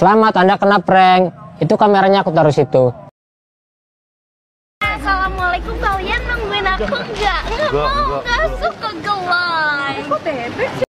Selamat, Anda kena prank. Itu kameranya aku taruh situ. Assalamualaikum, kalian nungguin aku nggak? Nggak mau, nggak suka gelai. Kok bebek sih?